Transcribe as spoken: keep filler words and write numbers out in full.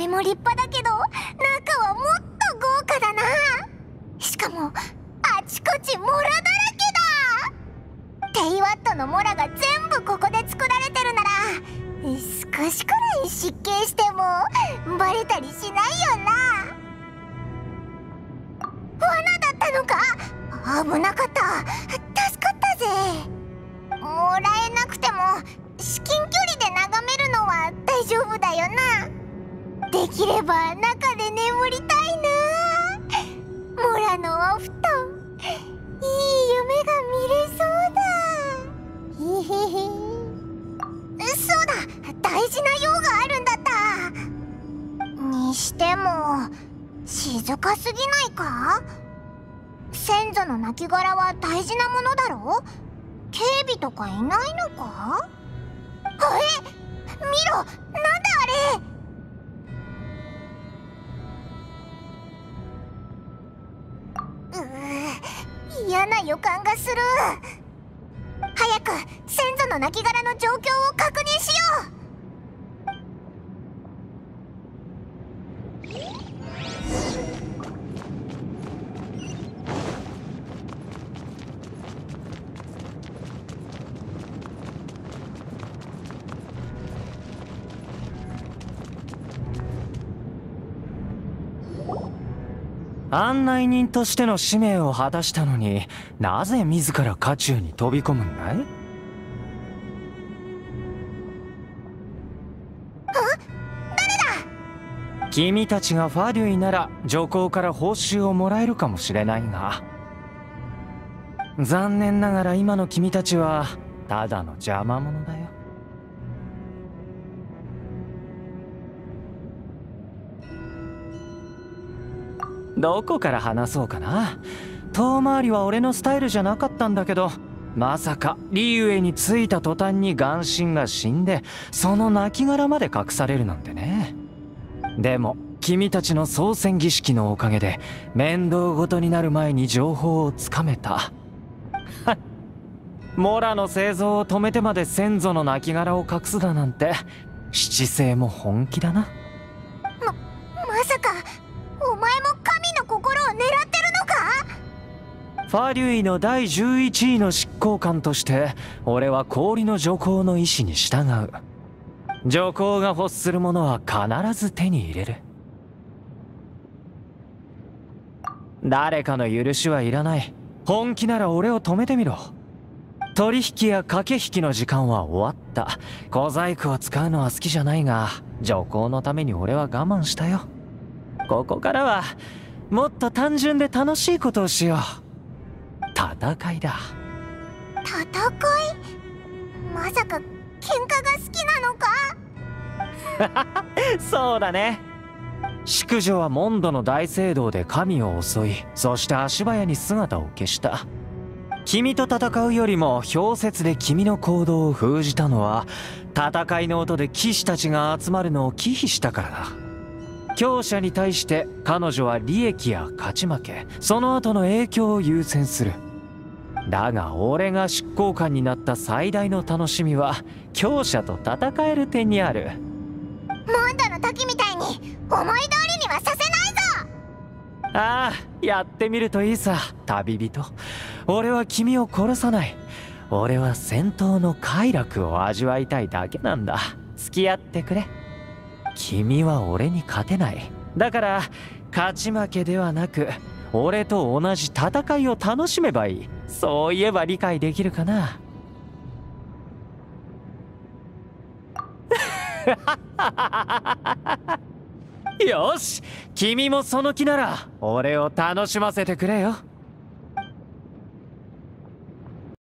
目も立派だけど中はもっと豪華だな。しかもあちこちモラだらけだ。テイワットのモラが全部ここで作られてるなら少しくらい失敬してもバレたりしないよな。罠だったのか。危なかった。助かったぜ。もらえなくても至近距離で眺めるのは大丈夫だよな。できれば中で眠りたいな。モラのお布団、いい夢が見れそうだ。へへへ。そうだ、大事な用があるんだった。にしても静かすぎないか。先祖の亡骸は大事なものだろ。警備とかいないのか。え、見ろ、なんだあれ。うー、嫌な予感がする。早く先祖の亡骸の状況を確認しよう。 案内人としての使命を果たしたのに、なぜ自ら渦中に飛び込むんだい？ あ、誰だ？ 君たちがファデュイなら女皇から報酬をもらえるかもしれないが、残念ながら今の君たちはただの邪魔者だよ。どこから話そうかな。遠回りは俺のスタイルじゃなかったんだけど、まさかリーウェイに着いた途端に眼神が死んでその亡骸まで隠されるなんてね。でも君たちの操船儀式のおかげで面倒ごとになる前に情報をつかめた。モラの製造を止めてまで先祖の亡骸を隠すだなんて、七星も本気だな。 ま、まさかお前も神の心を狙ってるのか。 ファリュイのだいじゅういちいの執行官として俺は氷の女皇の意志に従う。女皇が欲するものは必ず手に入れる。誰かの許しはいらない。本気なら俺を止めてみろ。取引や駆け引きの時間は終わった。小細工を使うのは好きじゃないが、女皇のために俺は我慢したよ。ここからはもっと単純で楽しいことをしよう。戦いだ。 戦い？まさか喧嘩が好きなのか。 そうだね。淑女はモンドの大聖堂で神を襲い、そして足早に姿を消した。君と戦うよりも氷雪で君の行動を封じたのは、戦いの音で騎士たちが集まるのを忌避したからだ。強者に対して彼女は利益や勝ち負け、その後の影響を優先する。だが俺が執行官になった最大の楽しみは強者と戦える点にある。 モンドの時みたいに思い通りにはさせないぞ。 ああ、やってみるといいさ、旅人。俺は君を殺さない。俺は戦闘の快楽を味わいたいだけなんだ。付き合ってくれ。君は俺に勝てない。だから勝ち負けではなく、俺と同じ戦いを楽しめばいい。そう言えば理解できるかな。よし、君もその気なら俺を楽しませてくれよ。